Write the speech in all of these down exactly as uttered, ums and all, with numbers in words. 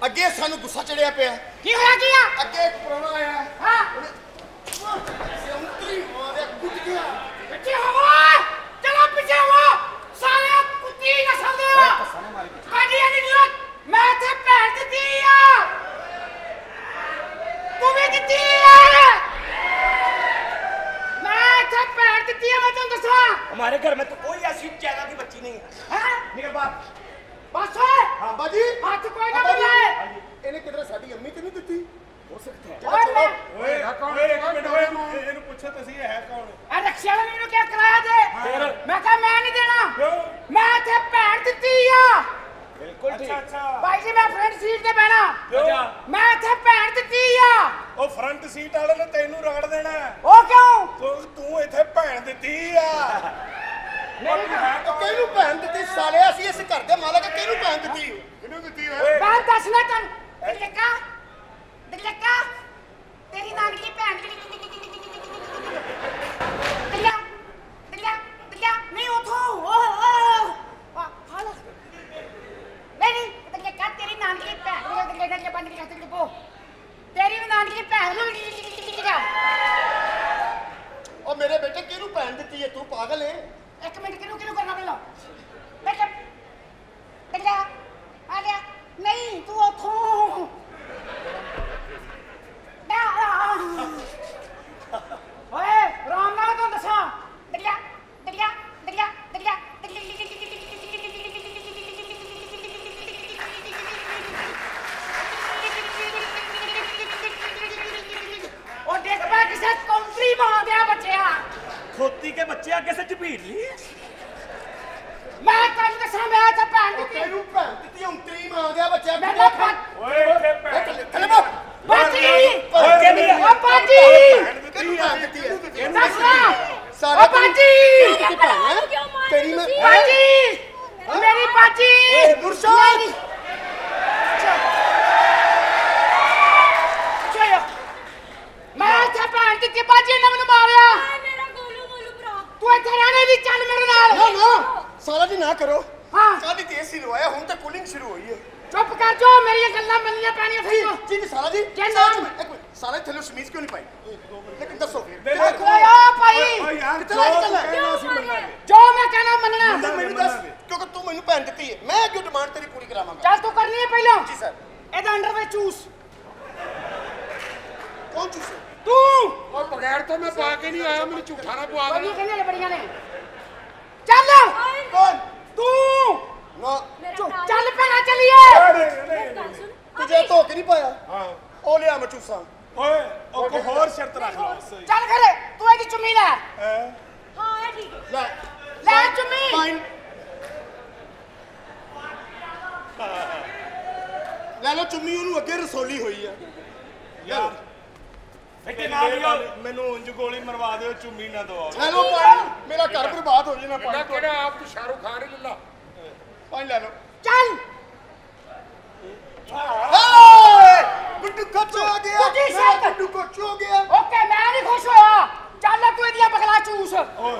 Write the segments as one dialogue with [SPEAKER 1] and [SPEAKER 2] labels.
[SPEAKER 1] ਅੱਗੇ ਸਾਨੂੰ ਗੁੱਸਾ ਚੜਿਆ ਪਿਆ।
[SPEAKER 2] ਕੀ ਹੋਇਆ ਕੀ ਆ?
[SPEAKER 1] ਅੱਗੇ ਇੱਕ ਪ੍ਰਾਹੁਣਾ ਆਇਆ।
[SPEAKER 2] ਹਾਂ
[SPEAKER 1] ਸੰਤਰੀ ਮਾਰਿਆ ਕੁੱਟ ਗਿਆ।
[SPEAKER 2] ਪਿੱਛੇ ਹੋਵੋ, ਚਲੋ ਪਿੱਛੇ ਹੋਵੋ, ਸਾਰੇ ਕੁੱਤੀ ਨਸਲ ਦੇ ਆ। ਕਾਜੀ ਨਹੀਂ ਜ਼ਰੂਰਤ, ਮੈਂ ਇੱਥੇ ਭੈਣ ਦਿੱਤੀ ਆ, ਤੂੰ ਵੀ ਦਿੱਤੀ ਆ। मैं इधर पैर देती है, मैं तुम दसा।
[SPEAKER 3] हमारे घर में तो कोई ऐसी चैना की बच्ची नहीं है।
[SPEAKER 2] हैं?
[SPEAKER 3] निकल बाहर।
[SPEAKER 2] बस है।
[SPEAKER 1] हाँ बाजी।
[SPEAKER 2] हाथ कोई ना बनाए।
[SPEAKER 1] इन्हें किधर साड़ी अम्मी तो नहीं देती? हो सकता है।
[SPEAKER 2] और मैं।
[SPEAKER 4] ओए ओए एक मिनट ओए इन्हें पूछो तो सही है कौन?
[SPEAKER 2] अरे रक्षा वाले ने क्या कराया थे? मैं कहा मैं नहीं देना। मैं इधर पैर देती है।
[SPEAKER 3] बिल्कुल ठीक।
[SPEAKER 4] अच्छा अच्छा।
[SPEAKER 2] भाई जी मैं फ्रंट सीट पे बैठा।
[SPEAKER 3] अच्छा।
[SPEAKER 2] मैं इधर पैर देती है।
[SPEAKER 4] ਉਹ ਫਰੰਟ ਸੀਟ ਵਾਲੇ ਨੇ ਤੈਨੂੰ ਰਗੜ ਦੇਣਾ।
[SPEAKER 2] ओ क्यों?
[SPEAKER 4] ਤੂੰ ਤੂੰ ਇੱਥੇ ਭੈਣ ਦਿੱਤੀ ਆ।
[SPEAKER 2] मेरी
[SPEAKER 1] तो किहनू भैन दित्ती साले? असीं इस घर दे मालक किहनू भैन दित्ती?
[SPEAKER 4] ਕਿਹਨੂੰ ਦਿੱਤੀ ਓਏ?
[SPEAKER 2] मैं दसना तन। दिलका, दिलका, तेरी नानी की भैन। दिल्या, दिल्या, दिल्या, नहीं उठो। ओ ओ, हाल। नहीं, दिलका तेरी नानी की भैन। दिल्या, दिल्या, बंद कर दे को। तेरी नानी की भैन।
[SPEAKER 1] और मेरे बेटे किहनू भैन दित्ती है? तू पागल है?
[SPEAKER 2] एक मिनट किनू किनू करना पड़ेगा। बेटा, दिल्या, आ गया। नहीं, तू उठो। ओए राम नाम तो दसा। दिल्या, दिल्या, दिल्या, दिल्या, और देख पा किसे कंट्री में आ गया बच्चा।
[SPEAKER 3] खोती के बच्चे आगे से चपीट ली।
[SPEAKER 2] मैं कल दसा मैं तो भैन दी।
[SPEAKER 1] किहनू भैन दित्ती? उंतरी मां दे बच्चा।
[SPEAKER 2] मैं तो भैन।
[SPEAKER 4] ਓਏ ਇੱਥੇ ਭੈਣ
[SPEAKER 1] थले बाप।
[SPEAKER 2] बाजी।
[SPEAKER 3] ओके नहीं।
[SPEAKER 2] ओ बाजी।
[SPEAKER 1] किहनू भैन दित्ती है?
[SPEAKER 2] दसना।
[SPEAKER 1] सारे
[SPEAKER 2] ओ बाजी।
[SPEAKER 1] तेरी भैन है? तेरी मैं
[SPEAKER 2] बाजी। मेरी बाजी।
[SPEAKER 1] मुर्शद।
[SPEAKER 2] चलो। मैं इधर भैन दी बाजी ने मैनू मारिया।
[SPEAKER 5] मेरा गोलू गोलू भरा
[SPEAKER 2] तू इधर रहने दी चल मेरे नाल।
[SPEAKER 1] ना ना साला जी ना करो।
[SPEAKER 2] हाँ
[SPEAKER 1] कादी तेज सी लवाया हुन तो कूलिंग शुरू हुई है।
[SPEAKER 2] चुप कर जो मेरी गल्लां मन्नियां पैणियां
[SPEAKER 1] जी
[SPEAKER 2] फिर।
[SPEAKER 1] जी जी साला जी।
[SPEAKER 2] क्या
[SPEAKER 1] साला
[SPEAKER 2] नाम?
[SPEAKER 1] जी, एक मिनट साला थल्ले समीज क्यों नहीं पाई? लेकिन दसो
[SPEAKER 2] देखो ओ भाई
[SPEAKER 4] ਓਏ ਯਾਰ
[SPEAKER 1] कितना
[SPEAKER 4] ਜੋ
[SPEAKER 1] निकलना है?
[SPEAKER 4] ਕਹਿਣਾ ਸੀ ਮੰਨਾਂਗੇ।
[SPEAKER 2] जो मैं कहना मनना।
[SPEAKER 1] तू मेनू दस क्योंकि तू मेनू भैन दित्ती है। मैं क्यों डिमांड तेरी पूरी करावांगा?
[SPEAKER 2] चल तू करनी है पहले।
[SPEAKER 1] जी सर।
[SPEAKER 2] एदा अंडरवेयर चूस।
[SPEAKER 1] कौन चूसे?
[SPEAKER 2] तू
[SPEAKER 4] ਓਏ ਬਗੈਰ ਤੋਂ ਮੈਂ ਪਾ ਕੇ ਨਹੀਂ ਆਇਆ ਮੈਨੂੰ ਝੂਠਾ ਨਾ ਪਵਾ
[SPEAKER 2] बड़ी
[SPEAKER 4] ਦੇਣਾ।
[SPEAKER 2] कहने ले बढ़िया ने। चल
[SPEAKER 1] कौन?
[SPEAKER 2] तू
[SPEAKER 1] ना
[SPEAKER 2] चल चल पैना चलिए।
[SPEAKER 5] गल सुन
[SPEAKER 1] तुझे धो के नहीं पाया?
[SPEAKER 4] ਹਾਂ
[SPEAKER 1] ओ लिया मैं चूसा।
[SPEAKER 4] ਓਏ ਉਹ ਕੋ ਹੋਰ ਸ਼ਰਤ ਰੱਖ ਲਾ ਸਹੀ
[SPEAKER 2] चल करे तू एदी चुम्मी ले।
[SPEAKER 4] ਹੈ
[SPEAKER 5] हाँ है ठीक है
[SPEAKER 1] ले
[SPEAKER 2] ले चुम्मी।
[SPEAKER 1] फाइन ले लो चुम्मी ओनू अगे रसोली हुई है।
[SPEAKER 4] ਯਾਰ
[SPEAKER 3] बेटे ना लियो।
[SPEAKER 4] ਮੈਨੂੰ ਉਂਝ ਗੋਲੀ ਮਰਵਾ ਦਿਓ ਚੁੰਮੀ ਨਾ ਦਵਾਓ।
[SPEAKER 1] ले लो फाइन। मेरा घर बर्बाद हो जाना।
[SPEAKER 4] ਮੈਂ
[SPEAKER 1] फाइन
[SPEAKER 4] ਕਿਹੜਾ ਆਪ ਤੂੰ ਸ਼ਾਹਰੁਖ ਖਾਨ ਹੀ ਲੱਲਾ।
[SPEAKER 1] फाइन ले लो।
[SPEAKER 2] चल
[SPEAKER 1] गुड्डू खच हो गया।
[SPEAKER 2] गुड्डी
[SPEAKER 1] मेरा
[SPEAKER 2] सट।
[SPEAKER 1] गुड्डू खच हो गया।
[SPEAKER 2] ओके मैं नहीं खुश होया। चल तू एदियां बगला चूस।
[SPEAKER 4] ਓਏ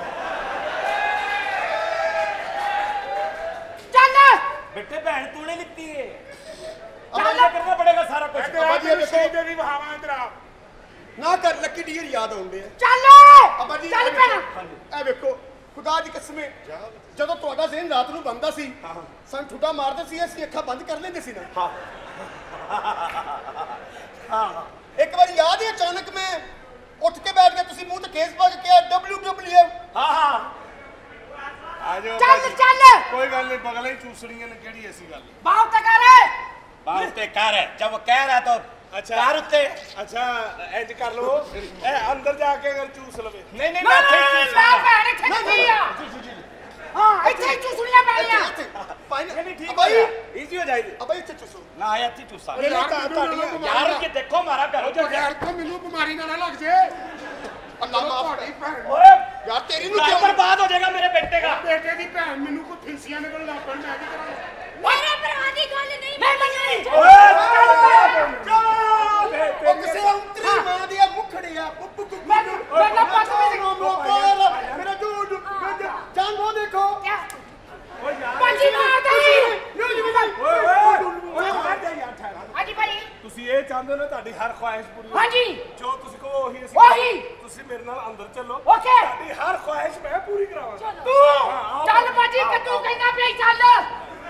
[SPEAKER 2] चल
[SPEAKER 3] बेटे बहन तूने लिखती है।
[SPEAKER 2] चल
[SPEAKER 3] अब करना पड़ेगा सारा कुछ।
[SPEAKER 4] ਤੇ ਅੱਜ ਵੀ ਸਹੀ ਦੇ ਵੀ ਬਹਾਵਾ ਇਧਰ ਆ।
[SPEAKER 1] ना कर लकी डियर याद आउंदे आ।
[SPEAKER 2] चल
[SPEAKER 1] अब्बा जी
[SPEAKER 2] चल
[SPEAKER 1] ए
[SPEAKER 2] पैना।
[SPEAKER 1] देखो, ए देखो खुदा दी कसमे ਜਦੋਂ ਤੁਹਾਡਾ ਜ਼ਹਿਨ ਰਾਤ ਨੂੰ ਬੰਦਾ ਸੀ ਸਾਨੂੰ ਠੁੱਡਾ ਮਾਰਦੇ ਸੀ ਅਸੀਂ ਅੱਖਾਂ ਬੰਦ ਕਰ ਲੈਂਦੇ ਸੀ ਨਾ।
[SPEAKER 3] हाँ हाँ
[SPEAKER 1] ਇੱਕ ਵਾਰ ਯਾਦ ਹੈ ਅਚਾਨਕ ਮੈਂ ਉੱਠ ਕੇ ਬੈਠ ਗਿਆ ਤੁਸੀਂ ਮੂੰਹ ਤੇ ਕੇਸ ਪਾ ਕੇ ਕਿਹਾ ਡਬਲਯੂ ਡਬਲਯੂ ਐਫ।
[SPEAKER 3] हाँ हाँ
[SPEAKER 4] ਆ ਜਾਓ
[SPEAKER 2] चल
[SPEAKER 4] ਭਾਜੀ।
[SPEAKER 2] चल
[SPEAKER 4] ਕੋਈ ਗੱਲ ਨਹੀਂ ਬਗਲਾਂ ਹੀ ਚੂਸਣੀਆਂ ਨੇ ਕਿਹੜੀ ਐਸੀ ਗੱਲ।
[SPEAKER 2] बाप तक आ रहे।
[SPEAKER 3] बात ते कर है। जब वो कह रहा तो
[SPEAKER 4] अच्छा
[SPEAKER 3] कार उत्ते।
[SPEAKER 4] ਅੱਛਾ ਇੰਜ ਕਰ ਲਓ ਇਹ ਅੰਦਰ ਜਾ ਕੇ ਅਗਰ ਚੂਸ ਲਵੇ।
[SPEAKER 3] नहीं नहीं
[SPEAKER 2] ना
[SPEAKER 3] मैं
[SPEAKER 2] ना
[SPEAKER 3] ठीक
[SPEAKER 2] मैं
[SPEAKER 3] हूँ।
[SPEAKER 2] भैन इत्थे नहीं आ।
[SPEAKER 1] ਜੀ ਜੀ ਜੀ
[SPEAKER 2] हां इत्थे चूसणियां पैणियां।
[SPEAKER 1] फाइन
[SPEAKER 3] नहीं नहीं ठीक
[SPEAKER 1] अबाई
[SPEAKER 3] है। इजी हो जाएगी।
[SPEAKER 1] अबाई ਇੱਥੇ ਚੂਸੋ।
[SPEAKER 3] ना आया थी चूसा।
[SPEAKER 4] ਇਹ ਯਾਰ ਤੁਹਾਡੀਆਂ
[SPEAKER 3] यार ये देखो हमारा घर हो
[SPEAKER 4] ਬਗੈਰ ਤੋਂ ਮੈਨੂੰ ਬਿਮਾਰੀ ਨਾ ਲੱਗ ਜੇ।
[SPEAKER 1] ਅੱਲਾ ਮਾਫ
[SPEAKER 4] ਤੁਹਾਡੀ ਭੈਣ
[SPEAKER 3] ओए
[SPEAKER 1] ਯਾਰ ਤੇਰੀ ਨੂੰ
[SPEAKER 3] लाइफ
[SPEAKER 1] ਕਿਉਂ
[SPEAKER 3] बर्बाद हो जाएगा मेरे बेटे का।
[SPEAKER 4] ਬੇਟੇ ਦੀ ਭੈਣ ਮੈਨੂੰ ਕੋਈ ਫਿੰਸੀਆਂ ਨਿਕਲ ਲੱਗ ਪੈਣ ਮੈਂ ਕੀ ਕਰਾਂ।
[SPEAKER 5] मेरे भरा दी गल नहीं
[SPEAKER 2] मैं मननी।
[SPEAKER 1] ਉਹ ਕਿਸੇ ਅੰਤਰੀ ਮਾਂ ਦੀ ਮੁਖੜਿਆ ਪੁੱਪੂ ਕੁੱਪੂ
[SPEAKER 2] मैं मैं ना पास में
[SPEAKER 1] ਮੇਰਾ ਜੂਡ ਜਾਨ वो देखो
[SPEAKER 2] क्या पंजी मार दे।
[SPEAKER 3] ओए ओए ओए मार दे यार।
[SPEAKER 4] ਤੁਸੀਂ ਇਹ ਚਾਹੁੰਦੇ ਹੋ ਨਾ ਤੁਹਾਡੀ ਹਰ ਖੁਆਇਸ਼ ਪੂਰੀ ਹੋਵੇ?
[SPEAKER 2] ਹਾਂਜੀ
[SPEAKER 4] ਜੋ ਤੁਸੀਂ ਕਹੋ ਉਹੀ ਅਸੀਂ
[SPEAKER 2] ਉਹੀ।
[SPEAKER 4] ਕਰਾਂਗੇ। ਤੁਸੀਂ ਮੇਰੇ ਨਾਲ ਅੰਦਰ ਚੱਲੋ।
[SPEAKER 2] ਓਕੇ।
[SPEAKER 4] ਤੁਹਾਡੀ ਹਰ ਖੁਆਇਸ਼ ਮੈਂ ਪੂਰੀ ਕਰਾਵਾਂਗਾ।
[SPEAKER 2] ਤੂੰ ਚੱਲ ਬਾਜੀ ਕਿ ਤੂੰ ਕਹਿੰਦਾ ਪਿਆ ਚੱਲ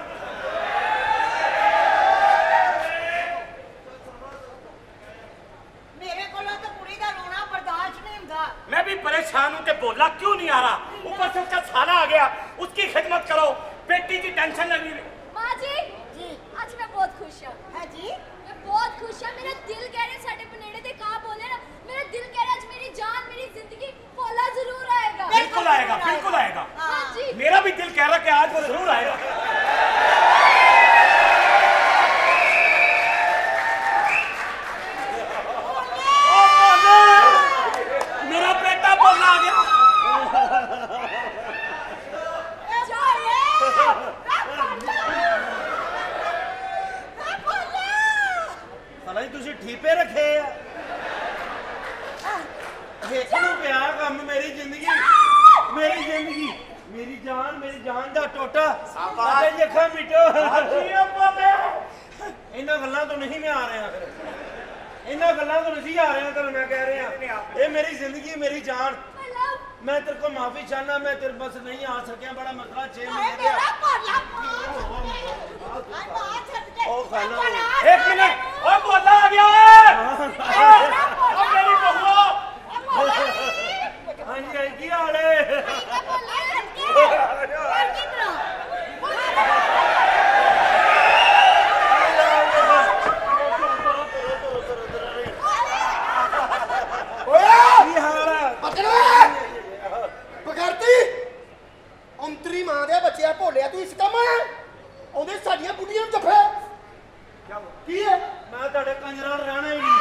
[SPEAKER 6] मेरे को तो कुड़ी का रोना बर्दाश्त नहीं होता।
[SPEAKER 3] मैं भी परेशान हूँ कि बोला क्यों नहीं आ रहा, ऊपर से उसका साला आ गया, उसकी खिदमत करो, बेटी की टेंशन लगी।
[SPEAKER 5] माँ जी
[SPEAKER 6] जी
[SPEAKER 5] आज मैं बहुत खुश हूँ।
[SPEAKER 6] है जी
[SPEAKER 5] मैं बहुत खुश हूँ। मेरा दिल कह रहा है साढ़े बनेड़े दे कहाँ बोले ना, मेरा दिल कह रहा है आज मेरी जान मेरी जिंदगी भोला जरूर आएगा।
[SPEAKER 3] बिल्कुल आएगा, बिल्कुल आएगा।
[SPEAKER 5] हाँ जी
[SPEAKER 3] मेरा भी दिल कह रहा कि आज वो जरूर आएगा। मेरा बेटा बोलना आ गया।
[SPEAKER 7] ਸਾਲਾ ਜੀ ਤੁਸੀਂ ਠੀਪੇ ਰੱਖੇ ਆ ਇਹਨੂੰ ਪਿਆ ਕੰਮ ਮੇਰੀ ਜ਼ਿੰਦਗੀ ਮੇਰੀ ਜ਼ਿੰਦਗੀ ਮੇਰੀ ਜਾਨ ਮੇਰੀ ਜਾਨ ਦਾ ਟੋਟਾ ਸਾਬਾ ਜੀ ਅੱਖਾਂ ਮਿਟੋ ਇਹਨਾਂ ਗੱਲਾਂ ਤੋਂ ਨਹੀਂ ਮੈਂ ਆ ਰਿਹਾ ਫਿਰ ਇਹਨਾਂ ਗੱਲਾਂ ਤੋਂ ਨਹੀਂ ਆ ਰਿਹਾ ਤੁਹਾਨੂੰ ਮੈਂ ਕਹਿ ਰਿਹਾ ਇਹ ਮੇਰੀ ਜ਼ਿੰਦਗੀ ਮੇਰੀ ਜਾਨ मैं तेरे को माफी चाहना मैं तेरे बस नहीं आ सकिया बड़ा मसला छह महीने
[SPEAKER 6] मेरा भोला आई बात छट
[SPEAKER 7] ओ खाना
[SPEAKER 3] एक मिनट, ओ बोला आ गया है। ओ मेरी बहू,
[SPEAKER 7] हाँ जी की हाल है की हाल है
[SPEAKER 1] ਪਕੜੋ ਬਗਰਤੀ ਅੰਤਰੀ ਮਾਂ ਦੇ ਬੱਚਿਆ ਭੋਲਿਆ ਤੂੰ ਇਸ ਕੰਮ ਆਉਂਦੇ ਸਾਡੀਆਂ ਬੁੱਢੀਆਂ ਨੂੰ ਜੱਫੇ ਕੀ ਹੈ
[SPEAKER 7] ਮੈਂ ਤੁਹਾਡੇ ਕੰਜਰਾਂ ਨਾਲ ਰਹਿਣਾ ਹੀ ਨਹੀਂ